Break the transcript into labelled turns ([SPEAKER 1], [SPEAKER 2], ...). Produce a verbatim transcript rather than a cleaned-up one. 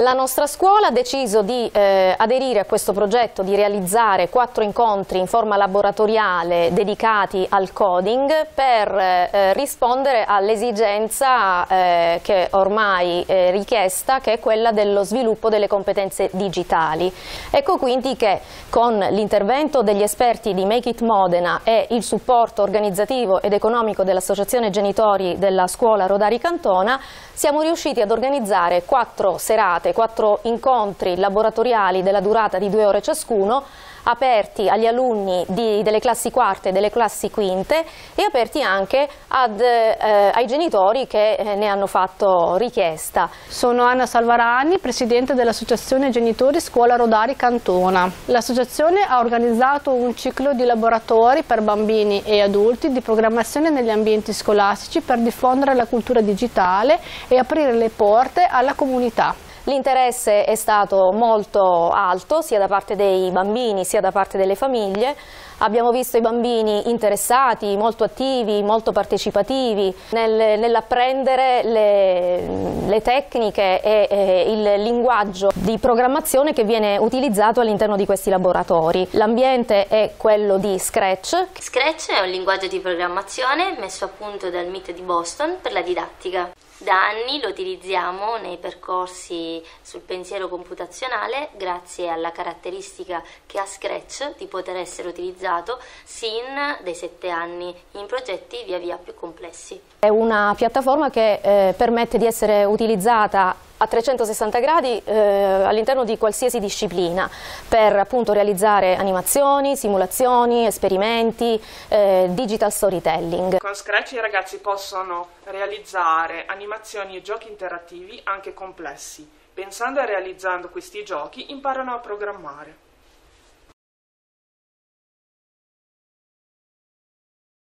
[SPEAKER 1] La nostra scuola ha deciso di eh, aderire a questo progetto, di realizzare quattro incontri in forma laboratoriale dedicati al coding per eh, rispondere all'esigenza eh, che ormai è richiesta, che è quella dello sviluppo delle competenze digitali. Ecco quindi che con l'intervento degli esperti di Make It Modena e il supporto organizzativo ed economico dell'Associazione Genitori della Scuola Rodari Cantona siamo riusciti ad organizzare quattro serate, quattro incontri laboratoriali della durata di due ore ciascuno, aperti agli alunni di, delle classi quarte e delle classi quinte e aperti anche ad, eh, ai genitori che eh, ne hanno fatto richiesta.
[SPEAKER 2] Sono Anna Salvarani, presidente dell'Associazione Genitori Scuola Rodari Cantona. L'associazione ha organizzato un ciclo di laboratori per bambini e adulti di programmazione negli ambienti scolastici per diffondere la cultura digitale e aprire le porte alla comunità.
[SPEAKER 1] L'interesse è stato molto alto sia da parte dei bambini sia da parte delle famiglie. Abbiamo visto i bambini interessati, molto attivi, molto partecipativi nel, nell'apprendere le, le tecniche e, e il linguaggio di programmazione che viene utilizzato all'interno di questi laboratori. L'ambiente è quello di Scratch.
[SPEAKER 3] Scratch è un linguaggio di programmazione messo a punto dal M I T di Boston per la didattica. Da anni lo utilizziamo nei percorsi sul pensiero computazionale grazie alla caratteristica che ha Scratch di poter essere utilizzato sin dai sette anni in progetti via via più complessi.
[SPEAKER 1] È una piattaforma che eh, permette di essere utilizzata a trecentosessanta gradi eh, all'interno di qualsiasi disciplina per appunto realizzare animazioni, simulazioni, esperimenti, eh, digital storytelling.
[SPEAKER 4] Con Scratch i ragazzi possono realizzare animazioni e giochi interattivi anche complessi. Pensando e realizzando questi giochi imparano a programmare.